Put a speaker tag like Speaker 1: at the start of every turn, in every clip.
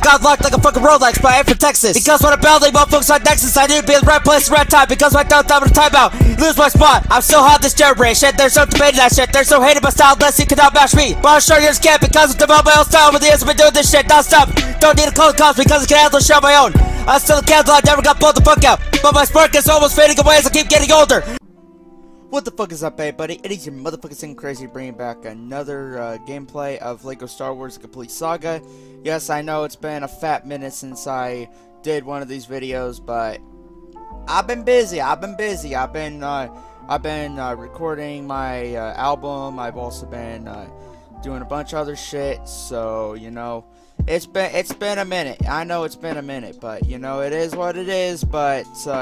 Speaker 1: got locked like a fucking Rolex, but I am from Texas. Because when I build these motherfuckers on Nexus, I need to be in the right place at the right time. Because when I don't time with a timeout, lose my spot. I'm so hot this generation. There's no debating that shit. There's no hating my style unless you cannot match me. But I'm sure you just can't because of develop my own style. Over the years I've been doing this shit non-stop. Don't need a close cops because I can handle the shit on my own. I'm still a candle, I never got blown the fuck out. But my spark is almost fading away as I keep getting older. What the fuck is up, everybody? It is your motherfucking Sing Crazy bringing back another gameplay of LEGO Star Wars The Complete Saga. Yes, I know it's been a fat minute since I did one of these videos, but I've been busy. I've been recording my album. I've also been doing a bunch of other shit. So you know, it's been a minute. I know it's been a minute, but you know, it is what it is. But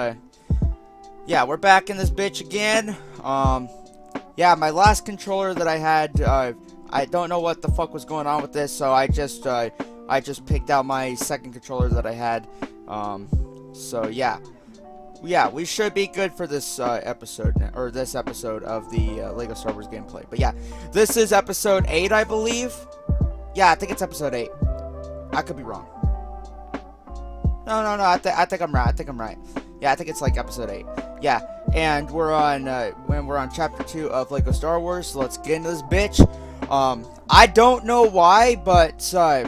Speaker 1: yeah, we're back in this bitch again. Yeah, my last controller that I had, I don't know what the fuck was going on with this, so I just picked out my second controller that I had. So yeah, we should be good for this episode of the LEGO Star Wars gameplay. But yeah, this is episode 8, I believe. Yeah, I think it's episode 8. I could be wrong. No, I think I'm right. Yeah, I think it's like episode 8. Yeah, and we're on chapter 2 of LEGO Star Wars. So let's get into this bitch. I don't know why, but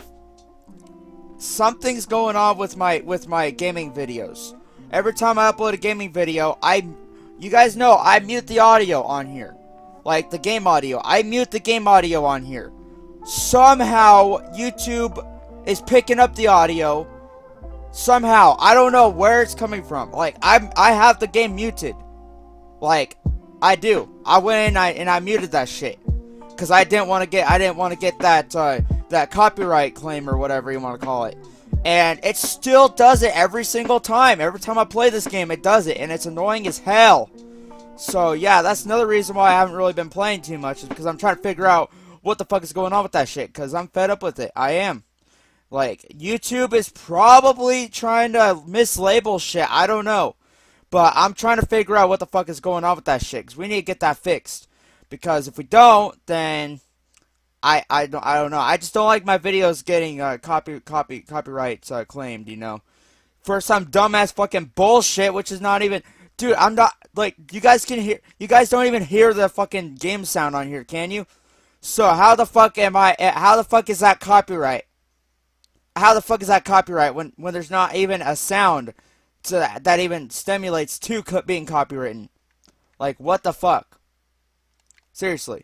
Speaker 1: something's going on with my gaming videos. Every time I upload a gaming video, you guys know I mute the audio on here, like the game audio. I mute the game audio on here. Somehow YouTube is picking up the audio. Somehow, I don't know where it's coming from. Like I have the game muted. Like I do. I went in and I muted that shit because I didn't want to get that copyright claim or whatever you want to call it. And it still does it every single time. Every time I play this game, it does it, and it's annoying as hell. So yeah, that's another reason why I haven't really been playing too much, is because I'm trying to figure out what the fuck is going on with that shit. Because I'm fed up with it. I am. Like, YouTube is probably trying to mislabel shit. I don't know. But I'm trying to figure out what the fuck is going on with that shit. Because we need to get that fixed. Because if we don't, then I don't know. I just don't like my videos getting copyright claimed, you know. For some dumbass fucking bullshit, which is not even... Dude, I'm not... Like, you guys don't even hear the fucking game sound on here, can you? So, how the fuck is that copyright? How the fuck is that copyright when there's not even a sound that even stimulates to being copywritten? Like, what the fuck? Seriously.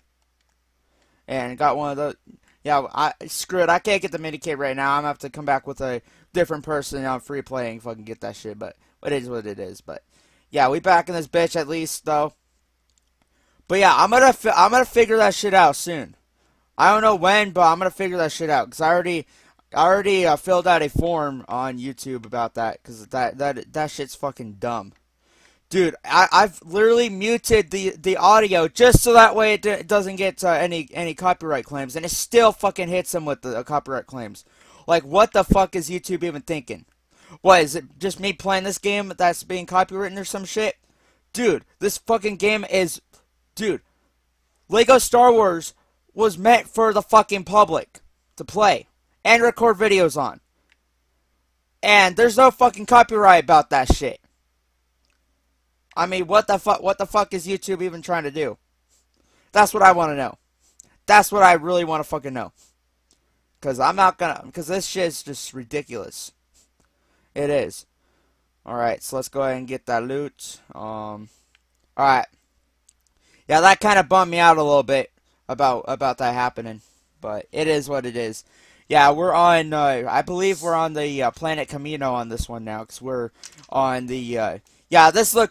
Speaker 1: And got one of those. Yeah, screw it. I can't get the mini-kit right now. I'm gonna have to come back with a different person on free playing if I can get that shit. But it is what it is. But yeah, we back in this bitch at least though. But yeah, I'm gonna figure that shit out soon. I don't know when, but I'm gonna figure that shit out because I already filled out a form on YouTube about that, because that shit's fucking dumb. Dude, I've literally muted the audio just so that way it doesn't get any copyright claims, and it still fucking hits them with the copyright claims. Like, what the fuck is YouTube even thinking? What, is it just me playing this game that's being copywritten or some shit? Dude, this fucking game is... Dude, LEGO Star Wars was meant for the fucking public to play and record videos on. And there's no fucking copyright about that shit. I mean, what the fuck is YouTube even trying to do? That's what I want to know. That's what I really want to fucking know. Because this shit is just ridiculous. It is. Alright, so let's go ahead and get that loot. Alright. Yeah, that kind of bummed me out a little bit about that happening. But it is what it is. Yeah, we're on, I believe we're on the planet Camino on this one now, because we're on the, yeah, this is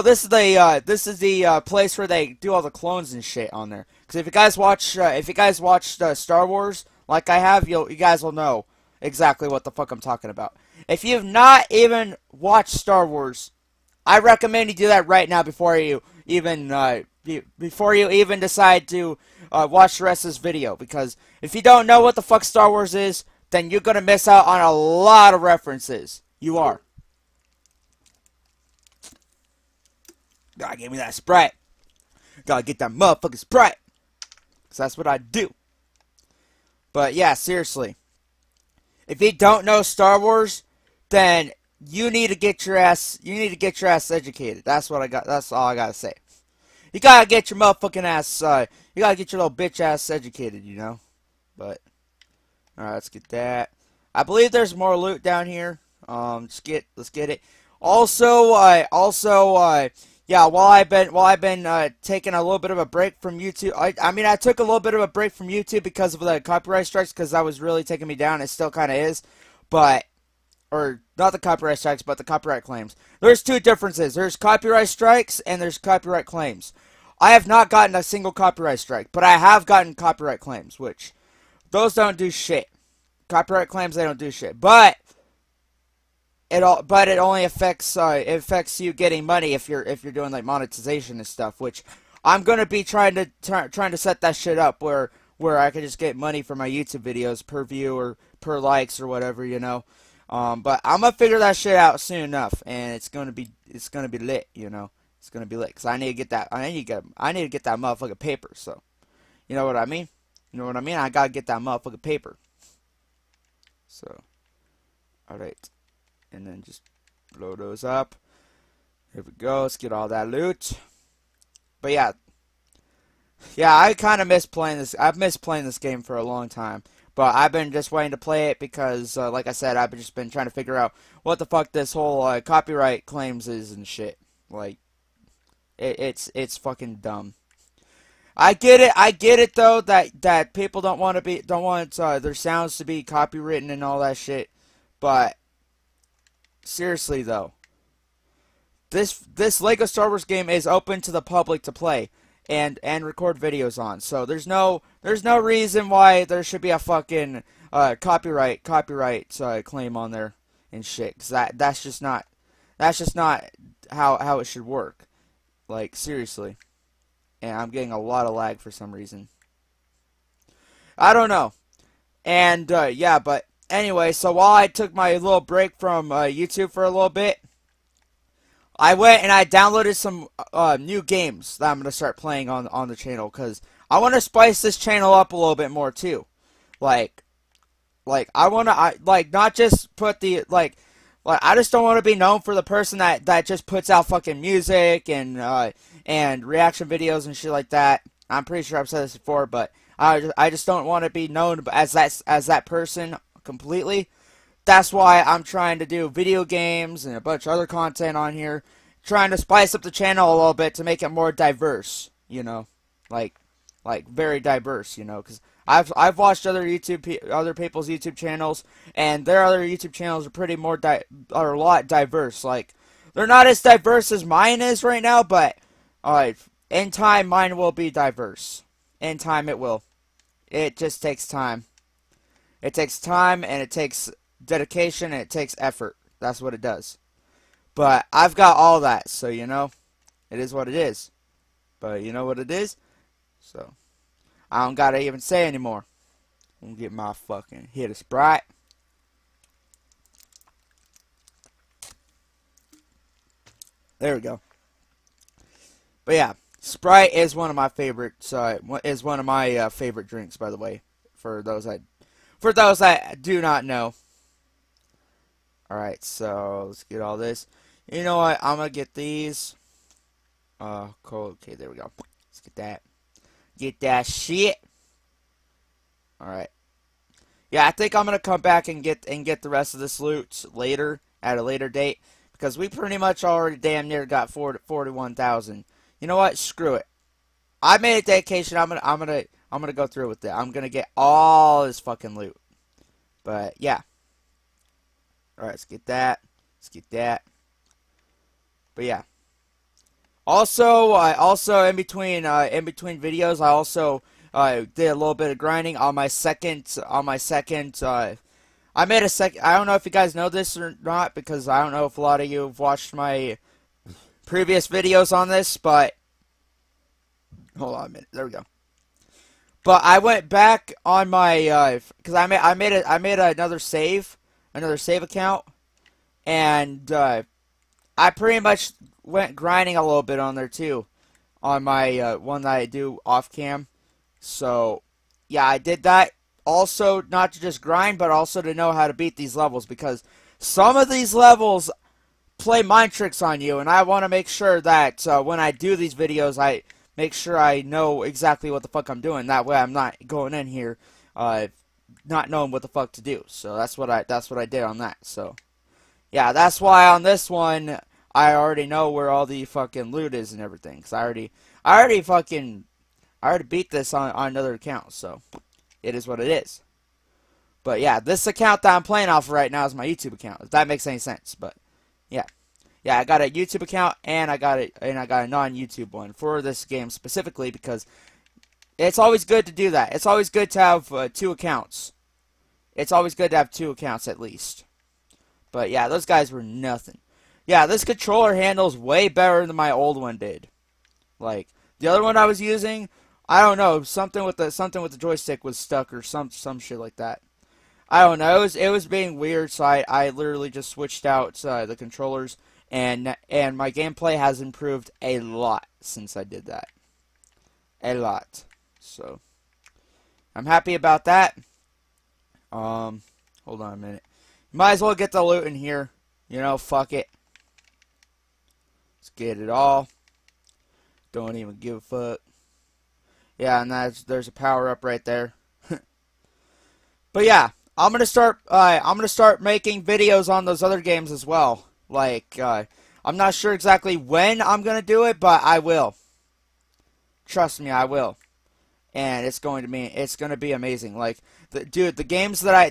Speaker 1: the place where they do all the clones and shit on there. Because if you guys watched Star Wars, like I have, you guys will know exactly what the fuck I'm talking about. If you've not even watched Star Wars, I recommend you do that right now before you even decide to watch the rest of this video, because if you don't know what the fuck Star Wars is, then you're gonna miss out on a lot of references. You are. Gotta give me that Sprite. Gotta get that motherfucking Sprite, because that's what I do. But yeah, seriously. If you don't know Star Wars, then you need to get your ass educated. That's what I got. That's all I gotta say. You gotta get your motherfucking ass. You gotta get your little bitch ass educated. You know. But all right, let's get that. I believe there's more loot down here. Let's get it. Also, yeah. While I've been taking a little bit of a break from YouTube. I mean, I took a little bit of a break from YouTube because of the copyright strikes, because that was really taking me down. It still kind of is, but. Or not the copyright strikes, but the copyright claims. There's two differences. There's copyright strikes and there's copyright claims. I have not gotten a single copyright strike, but I have gotten copyright claims, which those don't do shit. Copyright claims, they don't do shit. But it only affects you getting money if you're doing like monetization and stuff, which I'm gonna be trying to set that shit up where I can just get money for my YouTube videos per view or per likes or whatever, you know. But I'm gonna figure that shit out soon enough, and it's gonna be lit, you know. It's gonna be lit, cause I need to get that motherfucking paper. So, you know what I mean? You know what I mean? I gotta get that motherfucking paper. So, all right, and then just blow those up. Here we go. Let's get all that loot. But yeah, I kind of miss playing this. I've missed playing this game for a long time. But I've been just waiting to play it because, like I said, I've just been trying to figure out what the fuck this whole copyright claims is and shit. Like, it's fucking dumb. I get it though that people don't want their sounds to be copywritten and all that shit. But seriously though, this Lego Star Wars game is open to the public to play and record videos on. So there's no reason why there should be a fucking copyright claim on there and shit. 'Cause that's just not how it should work. Like, seriously. And I'm getting a lot of lag for some reason. I don't know. And yeah, but anyway, so while I took my little break from YouTube for a little bit, I went and I downloaded some new games that I'm going to start playing on the channel, because I want to spice this channel up a little bit more too. Like I want to not just put the I just don't want to be known for the person that just puts out fucking music and reaction videos and shit like that. I'm pretty sure I've said this before, but I just don't want to be known as that person completely. That's why I'm trying to do video games and a bunch of other content on here, trying to spice up the channel a little bit to make it more diverse, you know, like very diverse, you know, because I've watched other people's YouTube channels, and their other YouTube channels are are a lot diverse. Like, they're not as diverse as mine is right now, but in time mine will be diverse. In time it will. It just takes time. It takes time, and it takes dedication, and it takes effort. That's what it does. But I've got all that, so you know, it is what it is. But you know what it is? So I don't gotta even say anymore. I'm gonna get my fucking hit of Sprite. There we go. But yeah, Sprite is one of my favorites. Is one of my favorite drinks, by the way. For those that do not know. Alright, so let's get all this. You know what? I'm gonna get these. Cool. Okay, there we go. Let's get that. Get that shit. Alright. Yeah, I think I'm gonna come back and get the rest of this loot later, at a later date, because we pretty much already damn near got 41,000. You know what? Screw it. I made a dedication. I'm gonna go through with it. I'm gonna get all this fucking loot. But yeah. Alright, let's get that. Let's get that. But yeah. Also, in between videos, I also did a little bit of grinding on my second. I made a second. I don't know if you guys know this or not, because I don't know if a lot of you have watched my previous videos on this. But hold on a minute. There we go. But I went back on my because I made another save account, and I pretty much went grinding a little bit on there too, on my one that I do off cam. So yeah, I did that also not to just grind, but also to know how to beat these levels, because some of these levels play mind tricks on you, and I want to make sure that when I do these videos, I make sure I know exactly what the fuck I'm doing. That way I'm not going in here not knowing what the fuck to do. So that's what I did on that. So yeah, that's why on this one I already know where all the fucking loot is and everything, cuz I already beat this on another account. So it is what it is. But yeah, this account that I'm playing off right now is my YouTube account, if that makes any sense. But yeah. Yeah, I got a YouTube account and I got a non-YouTube one for this game specifically, because it's always good to do that. It's always good to have 2 accounts. It's always good to have 2 accounts at least. But yeah, those guys were nothing. Yeah, this controller handles way better than my old one did. Like the other one I was using, I don't know, something with the joystick was stuck or some shit like that. I don't know. It was being weird, so I literally just switched out the controllers, and my gameplay has improved a lot since I did that. A lot. So I'm happy about that. Hold on a minute. Might as well get the loot in here. You know, fuck it. Let's get it all. Don't even give a fuck. Yeah, and there's a power up right there. But yeah, I'm gonna start making videos on those other games as well. Like I'm not sure exactly when I'm gonna do it, but I will. Trust me, I will. And it's going to be amazing. Like the games that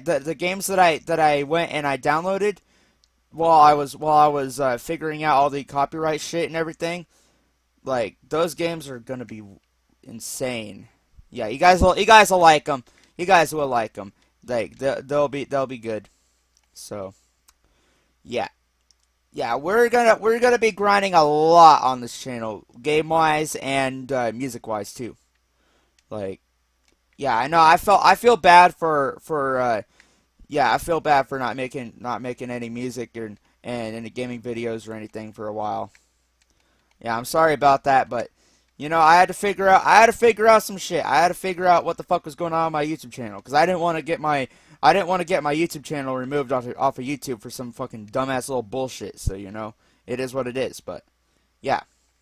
Speaker 1: I went and I downloaded while I was figuring out all the copyright shit and everything. Like those games are gonna be insane. Yeah, you guys will like them. You guys will like them. They'll be good. So yeah. Yeah, we're gonna be grinding a lot on this channel, game wise and music wise too. Like, yeah, I know. I feel bad for yeah, I feel bad for not making any music and any gaming videos or anything for a while. Yeah, I'm sorry about that, but you know, I had to figure out some shit. I had to figure out what the fuck was going on my YouTube channel, because I didn't want to get my YouTube channel removed off of YouTube for some fucking dumbass little bullshit. So, you know, it is what it is. But yeah.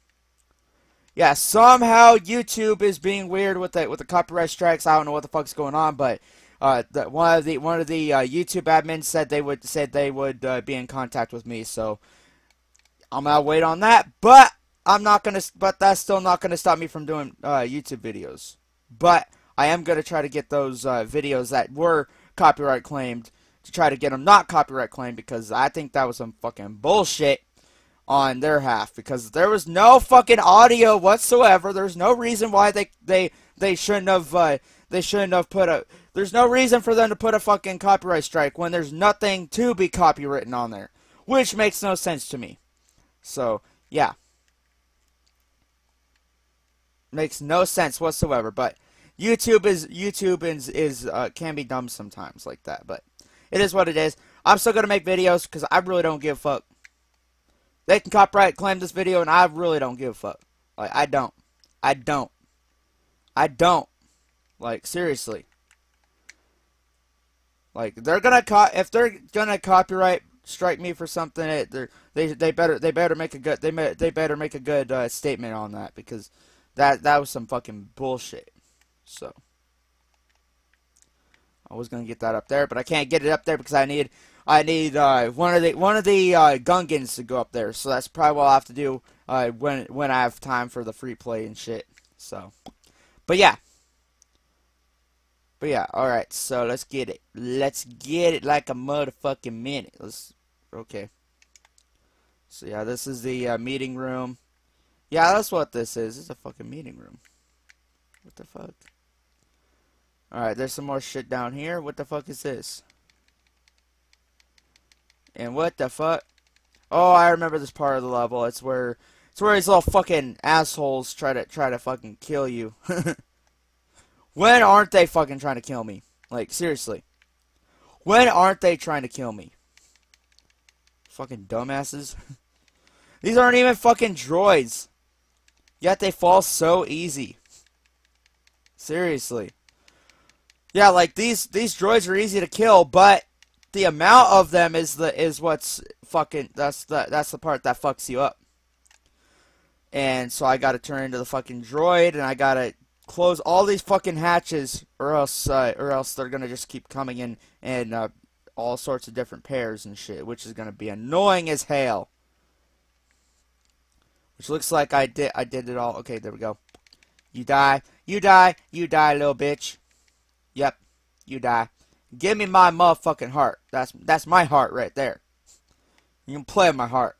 Speaker 1: Yeah, somehow YouTube is being weird with the copyright strikes. I don't know what the fuck's going on, but one of the YouTube admins said they would be in contact with me. So I'm gonna wait on that, but that's still not gonna stop me from doing YouTube videos. But I am gonna try to get those videos that were copyright claimed to try to get them not copyright claimed, because I think that was some fucking bullshit on their half, because there was no fucking audio whatsoever. There's no reason why they shouldn't have put a there's no reason for them to put a fucking copyright strike when there's nothing to be copywritten on there, which makes no sense to me. So yeah, makes no sense whatsoever. But YouTube can be dumb sometimes like that, but it is what it is. I'm still gonna make videos because I really don't give a fuck. They can copyright claim this video, and I really don't give a fuck. Like, I don't. Like, seriously. Like, if they're gonna copyright strike me for something, they better make a good statement on that, because that was some fucking bullshit. So I was gonna get that up there, but I can't get it up there because I need one of the Gungans to go up there. So that's probably what I'll have to do when I have time for the free play and shit. So, but yeah, all right. So let's get it. Let's get it like a motherfucking minute. Okay. So yeah, this is the meeting room. Yeah, that's what this is. It's a fucking meeting room. What the fuck? Alright, there's some more shit down here. What the fuck is this? And what the fuck? Oh, I remember this part of the level. It's where these little fucking assholes try to fucking kill you. When aren't they fucking trying to kill me? Like, seriously. When aren't they trying to kill me? Fucking dumbasses. These aren't even fucking droids. Yet they fall so easy. Seriously. Yeah, like these droids are easy to kill, but the amount of them is what's fucking that's the part that fucks you up. And so I gotta turn into the fucking droid, and I gotta close all these fucking hatches, or else they're gonna just keep coming in and all sorts of different pairs and shit, which is gonna be annoying as hell. Which looks like I did it all. Okay, there we go. You die, you die, you die, little bitch. Yep, you die. Give me my motherfucking heart. That's my heart right there. You can play with my heart.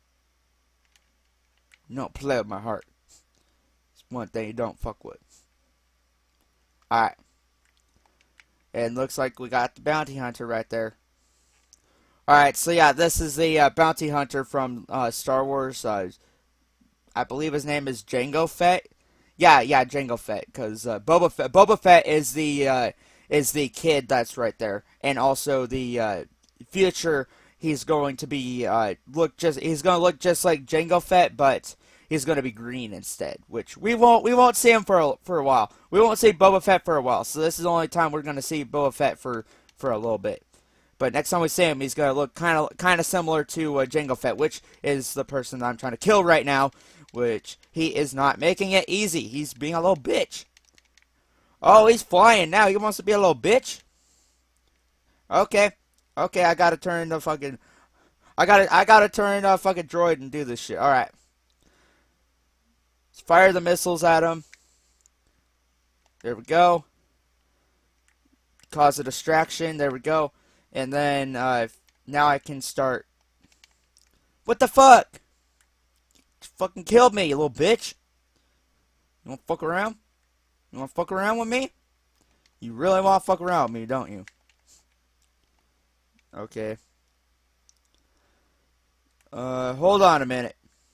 Speaker 1: You don't play with my heart. It's one thing you don't fuck with. Alright. And looks like we got the bounty hunter right there. Alright, so yeah, this is the bounty hunter from Star Wars. I believe his name is Jango Fett. Yeah, Jango Fett, because Boba Fett is the kid that's right there, and also the future. He's going to be he's going to look just like Jango Fett, but he's going to be green instead. Which we won't see him for a while. We won't see Boba Fett for a while. So this is the only time we're going to see Boba Fett for a little bit. But next time we see him, he's going to look kind of similar to Jango Fett, which is the person that I'm trying to kill right now. Which he is not making it easy. He's being a little bitch. Oh, he's flying now. He wants to be a little bitch. Okay. Okay, I gotta turn the fucking... I gotta turn a fucking droid and do this shit. Alright. Let's fire the missiles at him. There we go. Cause a distraction. There we go. And then, now I can start... What the fuck? You fucking killed me, you little bitch. You wanna fuck around? You wanna fuck around with me? You really wanna fuck around with me, don't you? Okay. Hold on a minute.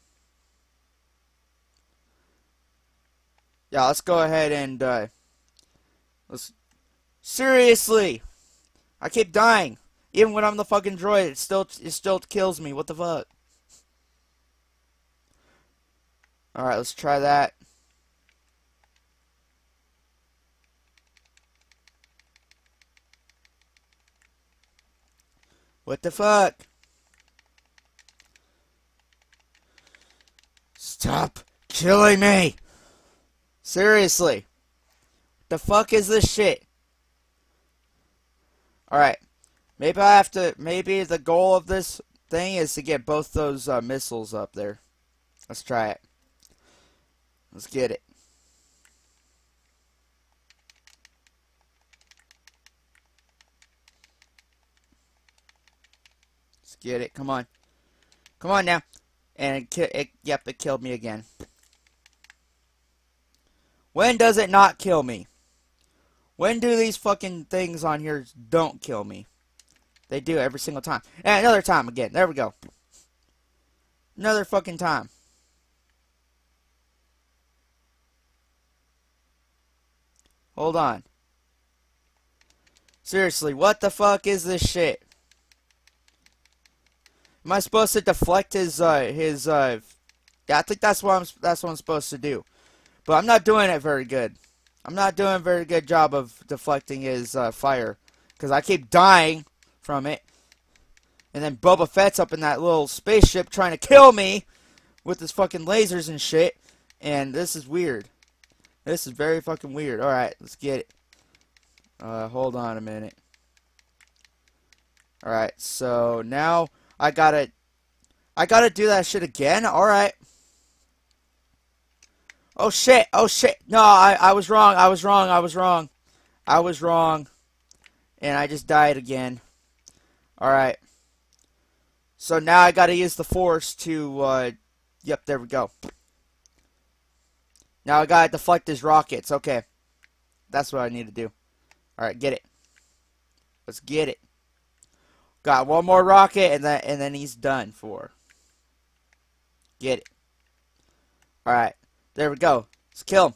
Speaker 1: Yeah, let's go ahead and, let's... Seriously! I keep dying. Even when I'm the fucking droid, it still kills me. What the fuck? Alright, let's try that. What the fuck? Stop killing me! Seriously. What the fuck is this shit? Alright. Maybe the goal of this thing is to get both those missiles up there. Let's try it. Let's get it. Let's get it. Come on. Come on now. And yep, it killed me again. When does it not kill me? When do these fucking things on here don't kill me? They do every single time. And another time again. There we go. Another fucking time. Hold on. Seriously, what the fuck is this shit? Am I supposed to deflect his yeah, I think that's what I'm supposed to do. But I'm not doing it very good. I'm not doing a very good job of deflecting his fire. Because I keep dying from it. And then Boba Fett's up in that little spaceship trying to kill me with his fucking lasers and shit. And this is weird. This is very fucking weird. Alright, let's get it. Hold on a minute. Alright, so now I gotta do that shit again? Alright. Oh shit, oh shit. No, I was wrong, I was wrong. I was wrong. And I just died again. Alright. So now I gotta use the Force to, yep, there we go. Now I gotta deflect his rockets. Okay. That's what I need to do. Alright, get it. Let's get it. Got one more rocket and then he's done for. Get it. Alright. There we go. Let's kill him.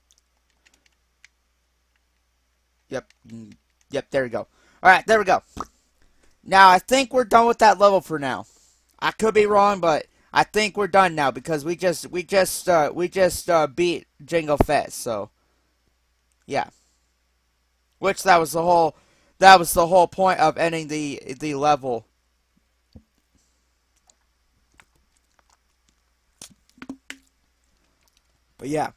Speaker 1: Yep. Yep, there we go. Alright, there we go. Now I think we're done with that level for now. I could be wrong, but I think we're done now because we just beat Jango Fett, so yeah. Which that was the whole point of ending the level. But yeah.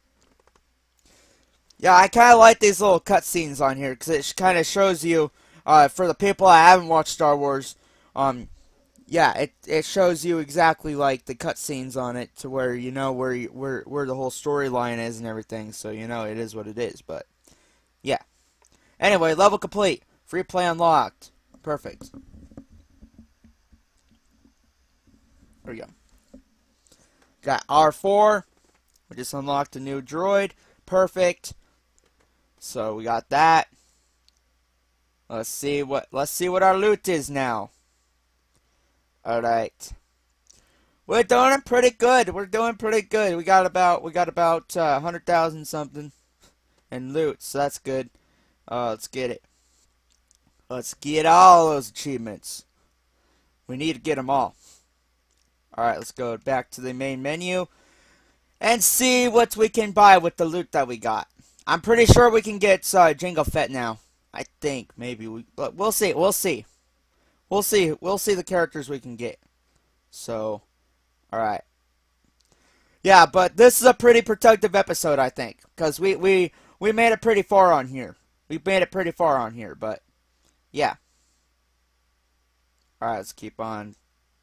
Speaker 1: Yeah, I kind of like these little cutscenes on here because it kind of shows you, for the people that haven't watched Star Wars, yeah, it shows you exactly like the cutscenes on it to where you know where the whole storyline is and everything. So you know it is what it is. But yeah. Anyway, level complete. Free play unlocked. Perfect. There we go. Got R4. We just unlocked a new droid. Perfect. So we got that. Let's see what our loot is now. Alright. We're doing pretty good. We're doing pretty good. We got about 100,000 something in loot, so that's good. Let's get it. Let's get all those achievements. We need to get them all. Alright, let's go back to the main menu and see what we can buy with the loot that we got. I'm pretty sure we can get Jango Fett now. I think maybe but we'll see. We'll see. We'll see. We'll see the characters we can get. So, all right. Yeah, but this is a pretty productive episode, I think, because we made it pretty far on here. We made it pretty far on here, but yeah. All right, let's keep on.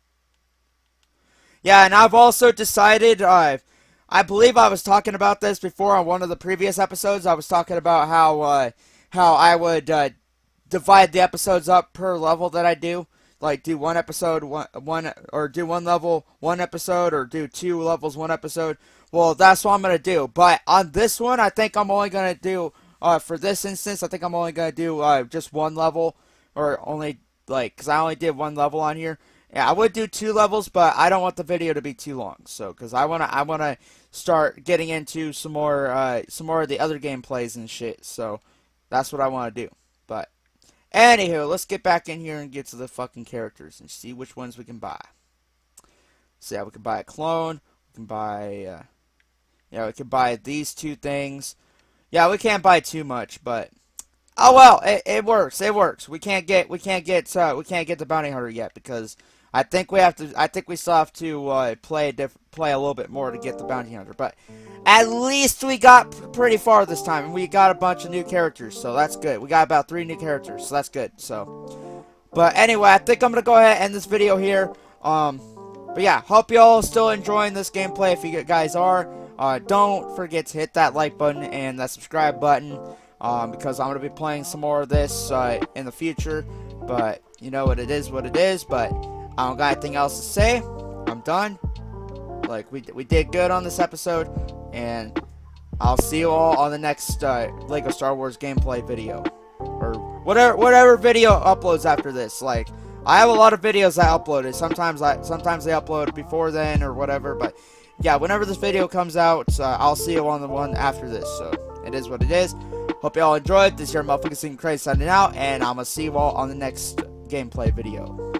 Speaker 1: Yeah, and I've also decided. I believe I was talking about this before on one of the previous episodes. I was talking about how I would divide the episodes up per level that I do. Like do one episode, or do one level, one episode, or do 2 levels, 1 episode. Well, that's what I'm gonna do. But on this one, I think I'm only gonna do for this instance. I think I'm only gonna do just 1 level, or only because I only did 1 level on here. Yeah, I would do 2 levels, but I don't want the video to be too long. So, because I wanna start getting into some more of the other gameplays and shit. So, that's what I want to do. But anywho, let's get back in here and get to the fucking characters and see which ones we can buy. So yeah, we can buy a clone. We can buy we can buy these 2 things. Yeah, we can't buy too much, but oh well, it works. It works. We can't get the bounty hunter yet because I think we still have to play a little bit more to get the bounty hunter. But at least we got pretty far this time, and we got a bunch of new characters, so that's good. We got about 3 new characters, so that's good. So, but anyway, I think I'm gonna go ahead and end this video here. But yeah, hope y'all still enjoying this gameplay. If you guys are, don't forget to hit that like button and that subscribe button. Because I'm going to be playing some more of this in the future. But, you know what it is, but I don't got anything else to say. I'm done. Like, we did good on this episode, and I'll see you all on the next LEGO Star Wars gameplay video. Or whatever video uploads after this. Like, I have a lot of videos I uploaded. Sometimes they upload before then or whatever, but yeah, whenever this video comes out, I'll see you on the one after this. So, it is what it is. Hope you all enjoyed. This is your motherfucking Crazy signing out, and I'm gonna see you all on the next gameplay video.